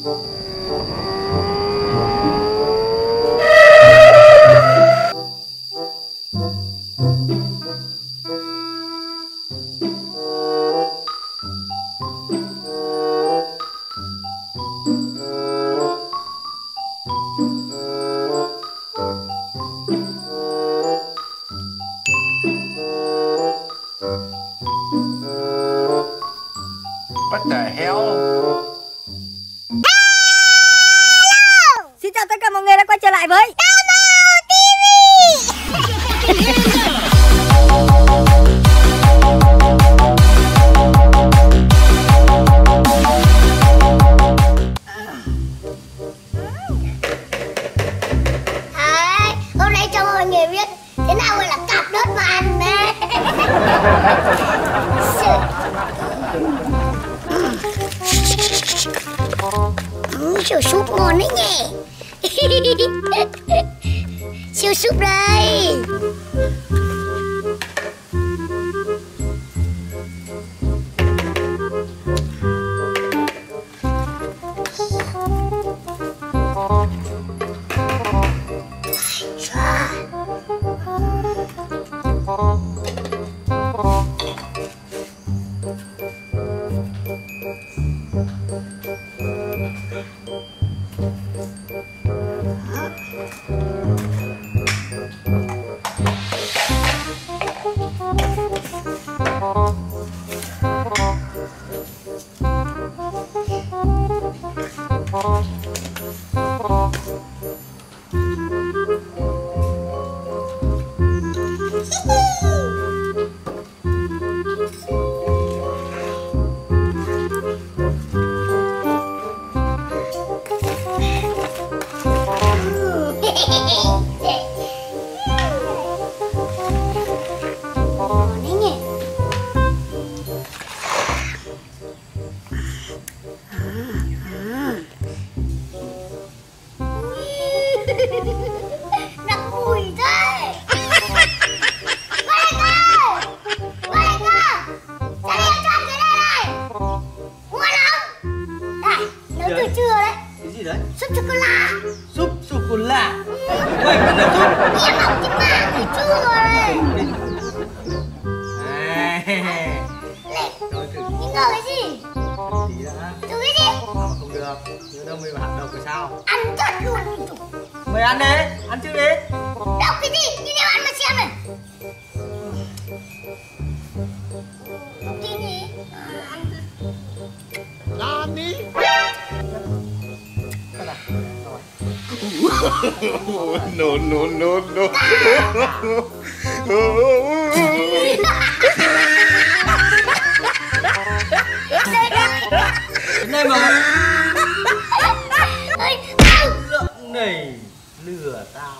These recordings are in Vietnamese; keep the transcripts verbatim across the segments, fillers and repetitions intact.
What the hell? Xin chào tất cả mọi người đã quay trở lại với Domo ti vi. Đấy, hôm nay cho mọi người biết thế nào gọi là cặp đốt mà ăn đấy. Ừ, siêu súp ngon đấy nhỉ. Siêu súp đây. Nặng mùi thế. Quay cơ. Quay cơ. Ra đây cho ăn cái này này. Ngon không? Này, nấu từ trưa đấy. Cái gì đấy? Súp sô-cô-la. Súp sô-cô-la. Quay cái là súp. Em học trên mạng từ trưa rồi. Này. Rồi thử Nghĩ ngờ cái gì? tí đã. Thử cái gì? Không được. Nhớ đâu mày hạt độc rồi sao? Ăn thật luôn. Mày ăn đấy, ăn trước đi. Độc cái gì? Nhìn em ăn mà xem này. Độc tin gì? Làm đi. No, no, no, no. Cái này mà Ơi, lượng này lừa tao.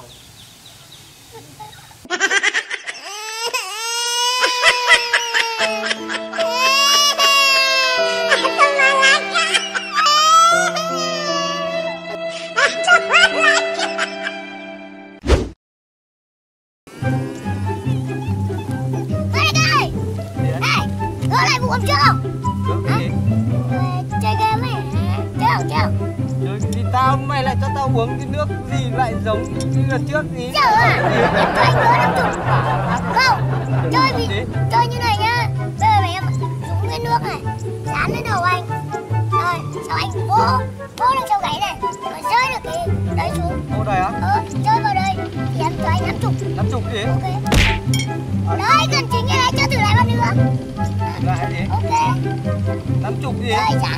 Gỡ lại vụ hôm trước không? Cái gì? Chơi game ấy. Chơi không? Chơi không? Rồi thì tao mày lại cho tao uống cái nước gì lại giống như lần trước gì? Chơi à? Em cho anh gỡ năm chục. Không, chơi vì chơi như này nhá. Bây giờ mày em dùng cái nước này dán lên đầu anh. Rồi, sau anh vỗ vỗ lên sau gáy này. Rồi rơi được cái đấy xuống. Ô đây á? Ờ, chơi vào đây thì em cho anh năm chục. Năm chục gì? Ok. Đấy, gần chính cái này cho thử lại bao nữa. Lại gì? Ok. Năm chục gì? Đây, dán.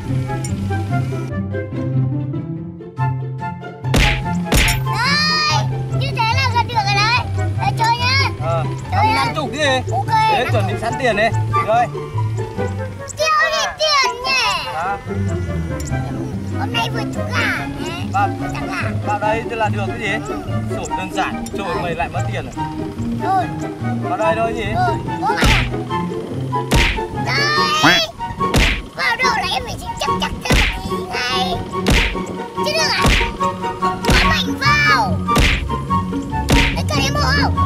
Đấy, như thế là gần được rồi đấy. Để chơi nhá. Ờ, Chơi năm nhá. chục gì? Ok. Thế chuẩn bị sẵn tiền đi. Rồi. Tiêu đi tiền nhỉ. Đó. Hôm nay vừa trúng gà. Vào, Chẳng gà. vào đây tức là được cái gì? Sổ đơn giản. Trời mày lại mất tiền rồi. Rồi. Vào đây thôi gì? Rồi, bố mày à? Đấy. Vào đầu là em phải chỉnh chắc chắc cho một tí này. Chứ được à? Quá mạnh vào. Để cho em mua không?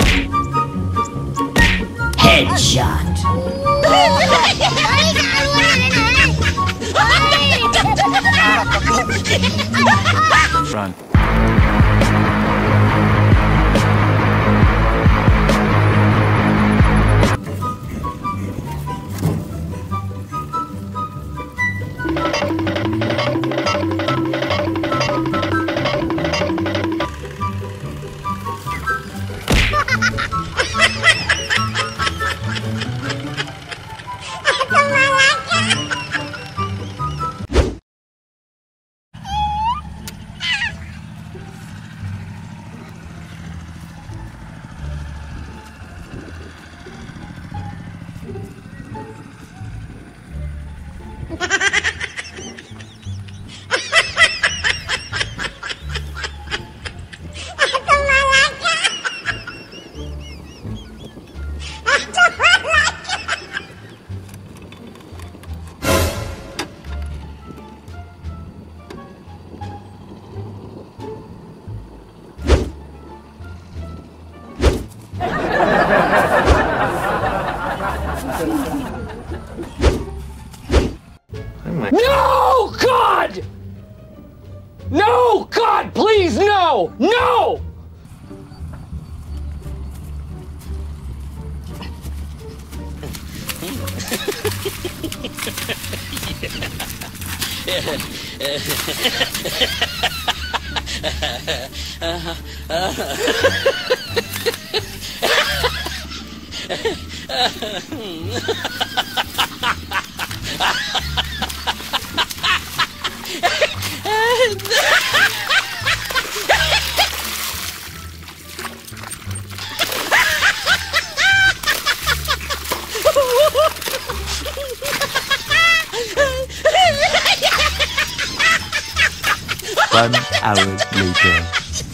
Headshot. Đấy, ra luôn này này. Đấy. Run. No, God! No, God, please, no! No! One hour later.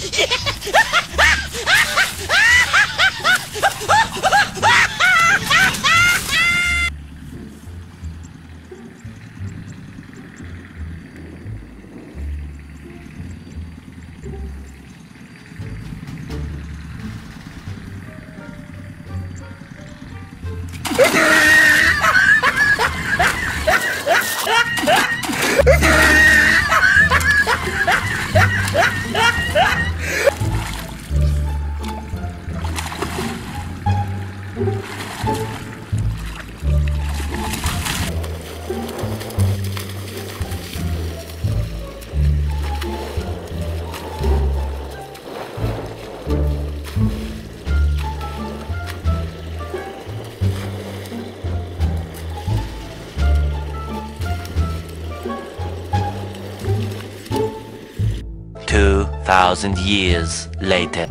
Two thousand years later.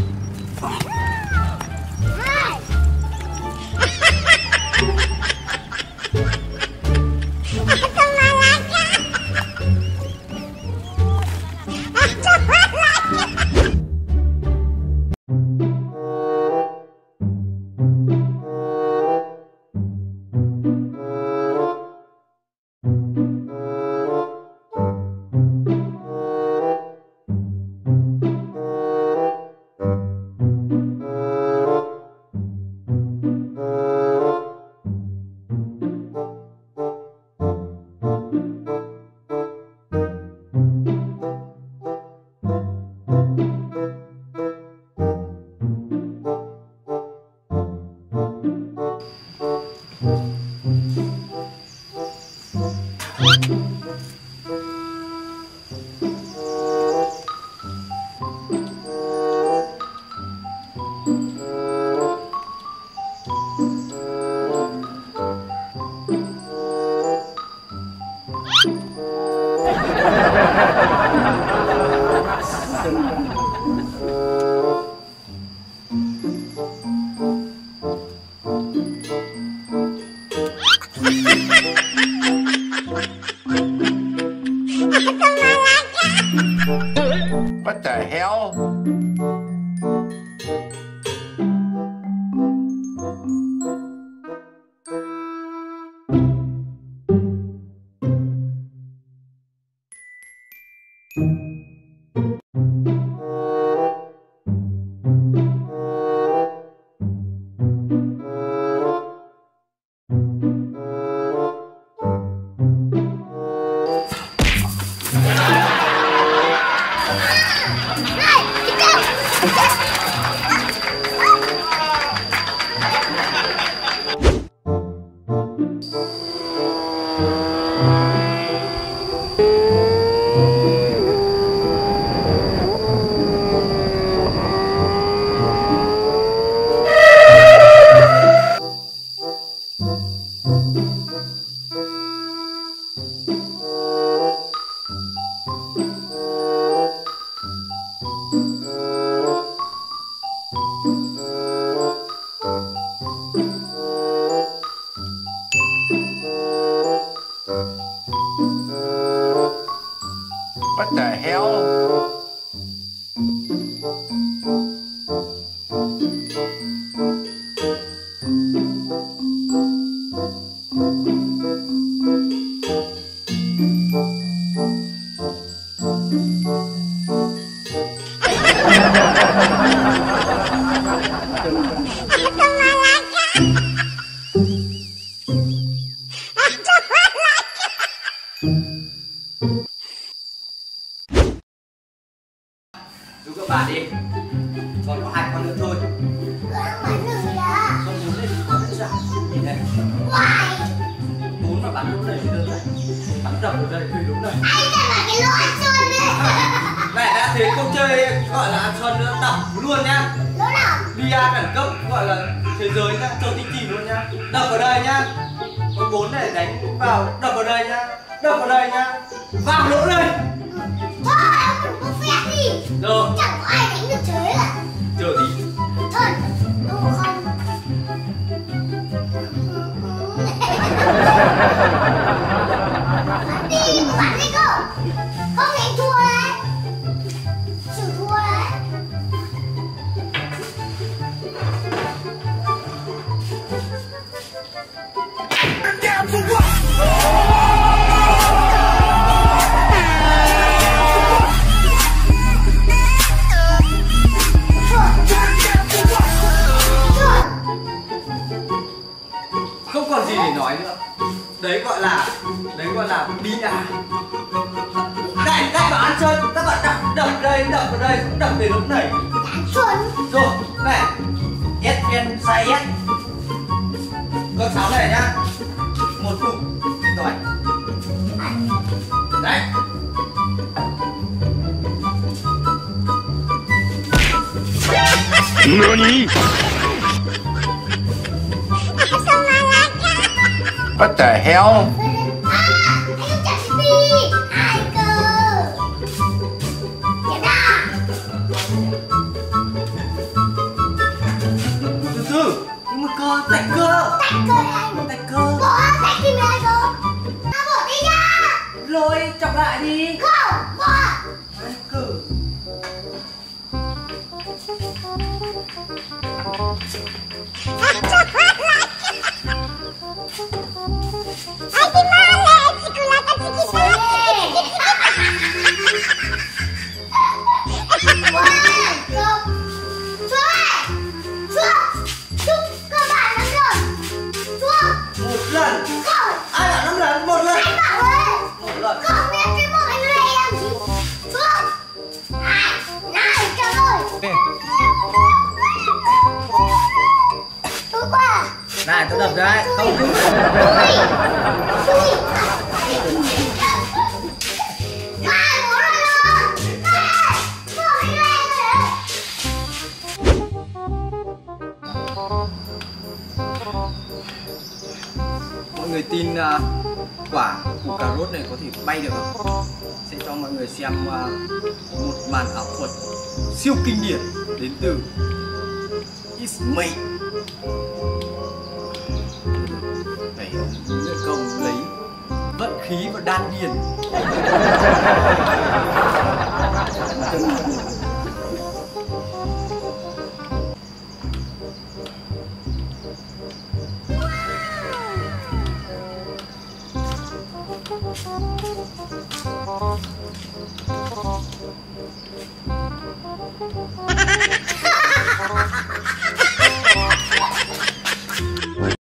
What the hell? Ah! What the hell? Giúp các bạn đi. Còn có hai con nữa thôi. Ăn bắn được gì à? Con muốn lên con nữa ra. Nhìn đây. Hoài. Bốn mà bắn lúc này mới đơn này. Bắn đập ở đây thì đúng này. Anh ta là cái lỗ ăn xuân đấy. Mẹ đã thấy câu chơi gọi là ăn xuân nữa đập luôn nhá. Lỗ nào? bê a đẳng cấp gọi là thế giới nhá, châu tinh trì luôn nhá. Đập ở đây nhá. Con bốn này đánh vào, đập vào đây nhá. Đập vào đây nhá. Vào lỗ đây. Thôi, ông đừng có phép đi. Rồi, Chẳng có ai đánh được thế à? chờ tí. Thôi, đủ không? Bắn đi, đừng có bắn đi cơ. Không thì anh thua đấy. Chịu thua đấy. Không còn gì để nói nữa. Đấy gọi là đấy gọi là bê a. Đây, đây bảo ăn chơi, các bạn đập đập đây, đập vào đây, cũng đập về lúc này. Chuẩn. Rồi, này. ét en sai S. Con sáu này nhá. Một cục. Rồi. Đấy. NANI? What the hell? À, anh không chặt đi. Ai cơ? Chặt à? Từ từ. Nhưng mà cơ, tạch cơ. Tạch cơ đấy anh. Tạch cơ. Bỏ tạch thì mẹ cơ. À, bỏ đi nha. Rồi, chọc lại đi. Không, bỏ. Đấy, cử. Một lần. Ai bảo năm lần? Một lần. Một lần. Này, tôi đập đấy. Không cứ. Mọi người tin uh, quả củ cà rốt này có thể bay được không? Sẽ cho mọi người xem uh, một màn ảo thuật siêu kinh điển đến từ It's Me. Đấy, luyện công lấy vận khí và đan điền.